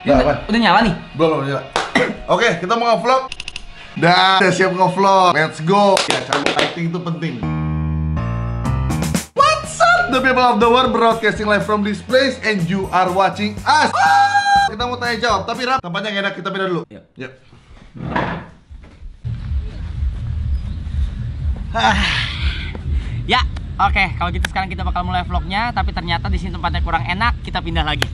Udah nyala nih? Belum nyala. Oke, kita mau nge-vlog. Dah, udah siap nge-vlog. Let's go. Ya, cara lighting itu penting. What's up, the people of the world, broadcasting live from this place and you are watching us. Kita mau tanya jawab, tapi Rap, tempatnya yang enak, kita pindah dulu. Yuk. Ya, oke. Kalau gitu sekarang kita bakal mulai vlognya, tapi ternyata di sini tempatnya kurang enak, kita pindah lagi.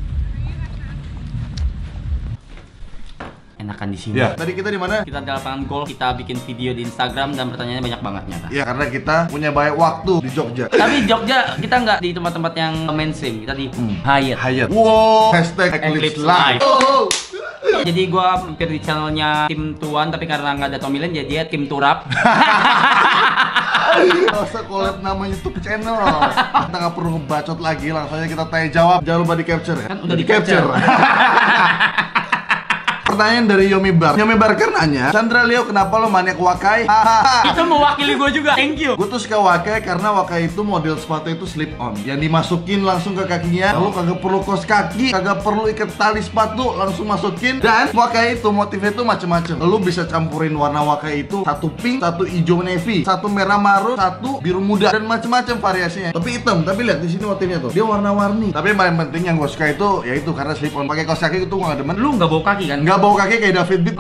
Enakan di sini. Ya, tadi kita di mana? Kita di lapangan golf, kita bikin video di Instagram dan pertanyaannya banyak banget nyata. Ya, karena kita punya banyak waktu di Jogja. Tapi Jogja kita nggak di tempat-tempat yang mainstream, kita di Hyatt. Wow, hashtag Eclipse Live. Oh. Jadi gua mampir di channelnya Tim Tuan, tapi karena nggak ada Tomilin, jadi dia Tim Turap. Gak usah collab nama YouTube channel. Kita nggak perlu ngebacot lagi, langsung aja kita tanya jawab. Jangan lupa di capture ya. Kan udah di capture. Pertanyaan dari Yomi Bar. Yomi Barker nanya, Chandra Leo, kenapa lo maniak Wakai? Itu mewakili gue juga. Thank you. Gue tuh suka Wakai karena Wakai itu model sepatu itu slip on, yang dimasukin langsung ke kakinya. Lalu kagak perlu kos kaki, kagak perlu ikat tali sepatu, langsung masukin. Dan Wakai itu motifnya itu macem-macem. Lo bisa campurin warna Wakai itu, satu pink, satu hijau navy, satu merah marun, satu biru muda, dan macem-macem variasinya. Tapi hitam. Tapi lihat di sini motifnya tuh, dia warna-warni. Tapi yang paling penting yang gue suka itu yaitu karena slip on. Pakai kos kaki itu gue gak demen. Lu nggak bawa kaki kan? Nggak bawa kaki kayak David Beat.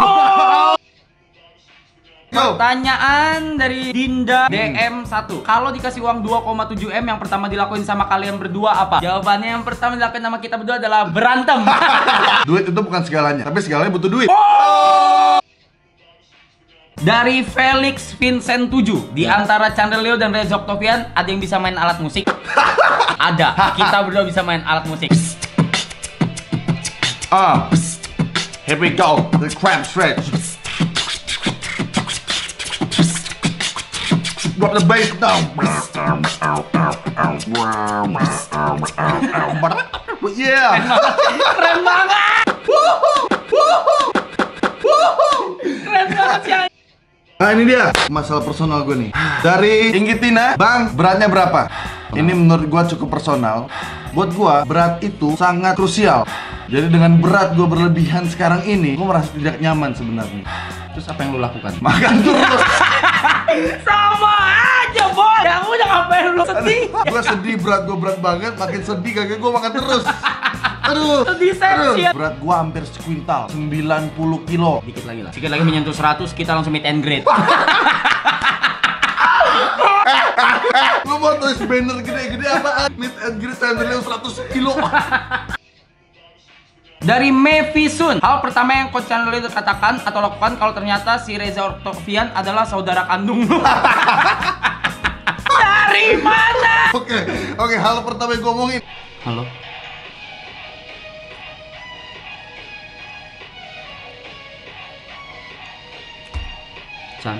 Pertanyaan dari Dinda DM1. Kalau dikasih uang 2,7 M, yang pertama dilakuin sama kalian berdua apa? Jawabannya yang pertama dilakuin sama kita berdua adalah berantem. Duit itu bukan segalanya, tapi segalanya butuh duit. Dari Felix Vincent 7, di antara Chandra Leo dan Reza Octavian, ada yang bisa main alat musik? Ada. Kita berdua bisa main alat musik. Here we go, the crab stretch. Drop the bass down. Yeah. Keren banget. Keren banget sih. Nah ini dia masalah personal gue nih. Dari Inggitina, Bang, beratnya berapa? Ini menurut gue cukup personal. Buat gue, berat itu sangat krusial. Jadi dengan berat gue berlebihan sekarang ini, gue merasa tidak nyaman sebenarnya. Terus apa yang lu lakukan? Makan terus. Sama aja, Boy. Ya udah, ngapain lu sedih? Gue sedih, berat gue berat banget, makin sedih kagak gue makan terus. Aduh. Berat gue hampir sekuintal, 90 kilo. Dikit lagi lah. Dikit lagi menyentuh 100, kita langsung meet and greet. Lu mau tulis banner gede-gede apaan? Meet and greet Chandra Leo 100 kilo. Dari Mevisun, hal pertama yang Coach Chandra Leo katakan atau lakukan kalau ternyata si Reza Octavian adalah saudara kandung lu. Dari mana? Oke, hal pertama yang gue omongin. Halo. Chan.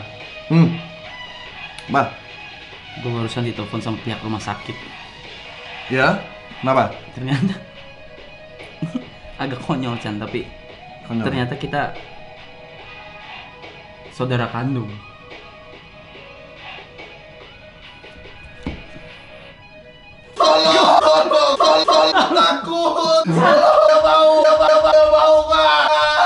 Bah. Gue barusan ditelepon sama pihak rumah sakit. Ya? Kenapa? Ternyata agak konyol, Chan, tapi ternyata kita saudara kandung. Tolong, takut. Gak mau, Kak.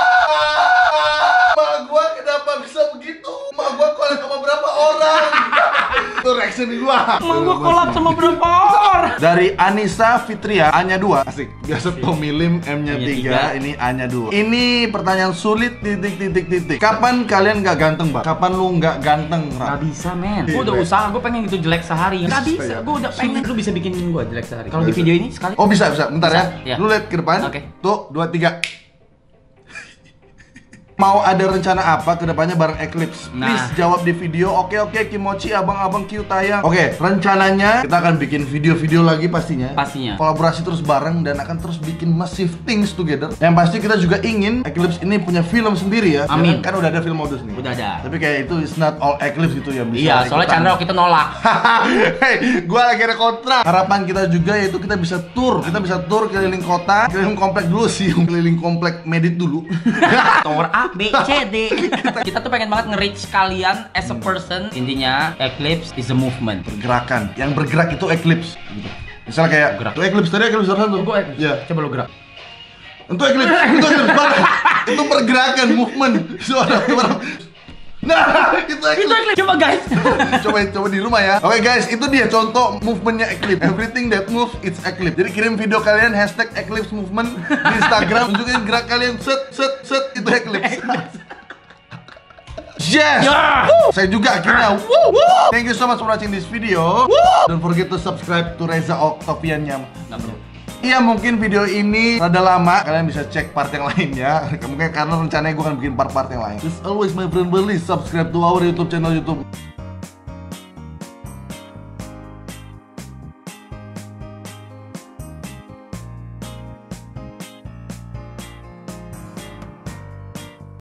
Mak gua kenapa bisa begitu? Mak gua kolab sama berapa orang? Itu reaction gua. Emang gua kolab sama berapa orang? Dari Anissa Fitria, A-nya 2. Asik. Biasa Tommy Lim, M-nya 3, ini A-nya 2. Ini pertanyaan sulit, titik. Kapan kalian gak ganteng, Bang? Kapan lu gak ganteng, Ra? Gak bisa, men. Gue udah usaha, gue pengen itu jelek sehari. Gak bisa, gue udah pengen. Lu bisa bikin gue jelek sehari. Kalau di video ini sekali. Oh bisa. Bentar bisa, ya. Lu lihat ke depan. Oke. Tuh, 2, 3. Mau ada rencana apa ke depannya bareng Eclipse? Please jawab di video. Oke, Kimochi, abang-abang Q tayang. Oke, rencananya kita akan bikin video-video lagi pastinya. Kolaborasi terus bareng dan akan terus bikin massive things together. Yang pasti kita juga ingin Eclipse ini punya film sendiri ya. Amin. Kan udah ada film modus nih. Udah ada. Tapi kayak itu is not all Eclipse gitu ya. Iya, soalnya Chandra kita nolak. Hei, gua lagi ada kontrak. Harapan kita juga yaitu kita bisa tour. Kita bisa tour keliling kota, keliling komplek dulu sih, keliling komplek Medit dulu. Tower A, B, C, D. Kita tuh pengen banget nge-reach kalian as a person. Intinya, Eclipse is a movement. Pergerakan. Yang bergerak itu Eclipse. Misalnya kayak gerak. Tuh Eclipse tadi Eclipse satu. Gue Eclipse. Ya. Coba lu gerak. Untuk eclipse, itu pergerakan, movement. Suara. Nah, itu eclipse. Coba guys. Coba di rumah ya. Oke guys, itu dia contoh movementnya eclipse. Everything that moves, it's eclipse. Jadi kirim video kalian #eclipse movement di Instagram. Tunjukin gerak kalian, set, itu eclipse. Yes! Yeah! Saya juga akhirnya. Thank you so much for watching this video. Don't forget to subscribe to Reza Octavian Nyam. Nggak perlu. Iya, mungkin video ini rada lama. Kalian bisa cek part yang lainnya. Mungkin karena rencananya gue akan bikin part-part yang lain. Just always my friend, please subscribe to our YouTube channel YouTube